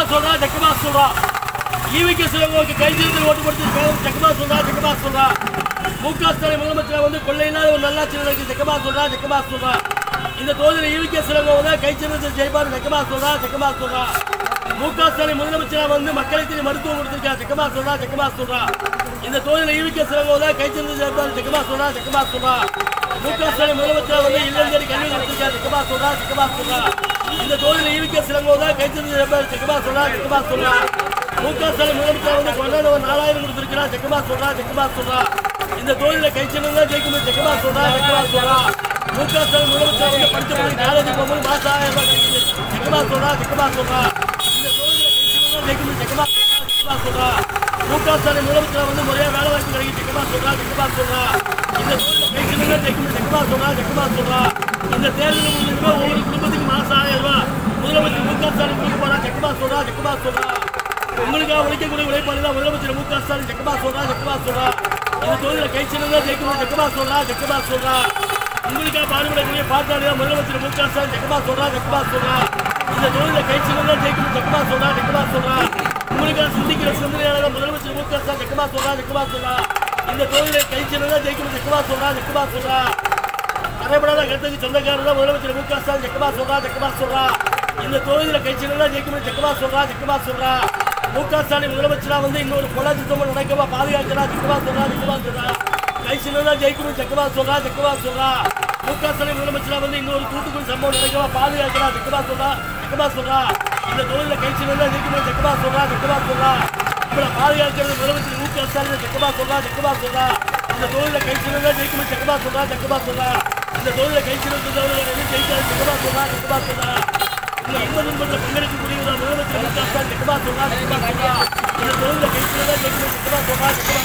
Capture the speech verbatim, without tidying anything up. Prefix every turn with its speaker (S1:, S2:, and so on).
S1: சொல்றா ஜக்கமா சொல்றா ஈவிகே சிலங்களுக்கு கைதிருந்து ஓட்டு கொடுத்து ஜக்கமா சொல்றா ஜக்கமா சொல்றா முக ஸ்டாலின் முதலமைச்சர் வந்து கொள்ளையில்லாத ஒரு நல்லாட்சி நடக்கு ஜக்கமா சொல்றா ஜக்கமா சொல்றா இந்த தொகுதியில் ஈவிகே சிலங்க கைச்சிருந்து ஜெயிப்பார் ஜக்கமா சொல்றா ஜக்கமா சொல்றா முக ஸ்டாலின் முதலமைச்சர் வந்து மக்களுக்கு மருத்துவம் கொடுத்திருக்கா ஜக்கமா சொல்றா ஜக்கமா சொல்றா இந்த தொகுதியில் ஈவிகே சிலங்க கைச்சிருந்து ஜெயிப்பார் ஜக்கமா சொல்றா ஜக்கமா சொல்றா முக ஸ்டாலின் முதலமைச்சர் வந்து இல்லம் தேடி கல்வி கொடுத்திருக்கா ஜக்கமா சொல்றா ஜக்கமா சொல்றா இந்த தொகுதியில் ஈவிகே சிலங்க கைச்சிருந்து ஜெயிப்பார் ஜக்கமா சொல்றா ஜக்கமா சொல்றா முக ஸ்டாலின் முதலமைச்சர் வந்து கொண்டாட நாலாயிரம் கொடுத்திருக்கிறா ஜக்கமா சொல்றா ஜக்கமா சொல்றா இந்த தொகுதியில் கைச்சிருந்து ஜெயிக்கும் ஜக்கமா சொல்றா ஜக்கமா சொல்றா முக ஸ்டாலின் முதலமைச்சர் வந்து பஞ்சமணி காலேஜ் போகும்போது மாசம் ஆயிரம் ரூபாய் கிடைக்குது ஜக்கமா சொல்றா ஜக்கமா சொல்றா இந்த தொகுதியில் கைச்சிருந்து ஜெயிக்கும் ஜக்கமா ஜக்கமா சொல்றா முக ஸ்டாலின் முதலமைச்சர் வந்து முறையாக வேலை வாய்ப்பு கிடைக்கும் ஜக்கமா சொல்றா ஜக்கமா சொல்றா இந்த தொகுதியில் கைச்சிருந்து ஜெயிக்கும் ஜக்கமா சொல்றா ஜக்கமா சொல்றா இந்த தேர்தல் முடிஞ்சுமே ஒவ்வொரு குடும்பத்துக்கு மாசம் ஆயிரம் ரூபாய் முதலமைச்சர் முக ஸ்டாலின் கொடுக்க போறா ஜக்கமா சொல்றா ஜக்கமா சொல்றா உங்களுக்காக உழைக்கக்கூடிய உழைப்பாளர் முதலமைச்சர் முக ஸ்டாலின் ஜக்கமா சொல்றா ஜக்கமா சொல்றா இந்த தொகுதியில் கைச்சிருந்து ஜெயிக்கும் ஜக்கமா சொல்றா ஜக்கமா சொல்றா உங்களுக்காக பாடுபடக்கூடிய பாட்டாளியா முதலமைச்சர் முக ஸ்டாலின் ஜக்கமா சொல்றா ஜக்கமா சொல்றா இந்த தொகுதியில் கைச்சிருந்து ஜெயிக்கும் ஜக்கமா சொல்றா ஜக்கமா சொல்றா உங்களுக்காக சிந்திக்கிற சிந்தனையாளர் முதலமைச்சர் முக ஸ்டாலின் ஜக்கமா சொல்றா ஜக்கமா சொல்றா இந்த தொகுதியில் கைச்சிருந்து ஜெயிக்கும் ஜக்கமா சொல்றா ஜக்கமா சொல்றா அரைப்படாத கருத்துக்கு சொந்தக்காரர் முதலமைச்சர் முக ஸ்டாலின் ஜக்கமா சொல்றா ஜக்கமா சொல்றா இந்த தொகுதியில் கைச்சிருந்து ஜெயிக்கும் ஜக்கமா சொல்றா ஜக்கமா சொல்றா முக ஸ்டாலின் முதலமைச்சரா வந்து இன்னொரு கொலை திட்டம் நடக்கவா பாதுகாக்கிறா ஜக்கமா சொல்றா ஜக்கமா சொல்றா கைச்சிருந்து ஜெயிக்கும் ஜக்கமா சொல்றா ஜக்கமா சொல்றா முக ஸ்டாலின் முதலமைச்சரா வந்து இன்னொரு தூத்துக்குடி சம்பவம் நடக்கவா பாதுகாக்கிறா ஜக்கமா சொல்றா ஜக்கமா சொல்றா இந்த தொகுதியில் கைச்சிருந்து ஜெயிக்கும் ஜக்கமா சொல்றா ஜக்கமா சொல்றா இவரை பாதுகாக்கிறது முதலமைச்சர் முக ஸ்டாலின் ஜக்கமா சொல்றா ஜக்கமா சொல்றா இந்த தொகுதியில் கைச்சிருந்து ஜெயிக்கும் ஜக்கமா சொல்றா ஜக்கமா சொல்றா இந்த தொகுதியில் கைச்சிருந்து ஜெயிக்காது ஜக்கமா சொல்றா ஜக்கமா சொல்றா இந்த இன்ப துன்பத்தில் பங்கெடுக்கக்கூடிய முதலமைச்சர் முக ஸ்டாலின் ஜக்கமா சொல்றா ஜக்கமா சொல்றா இந்த தொகுதியில் கைச்சிருந்து ஜெயிக்கும் ஜக்கமா சொல்றா ஜக்கமா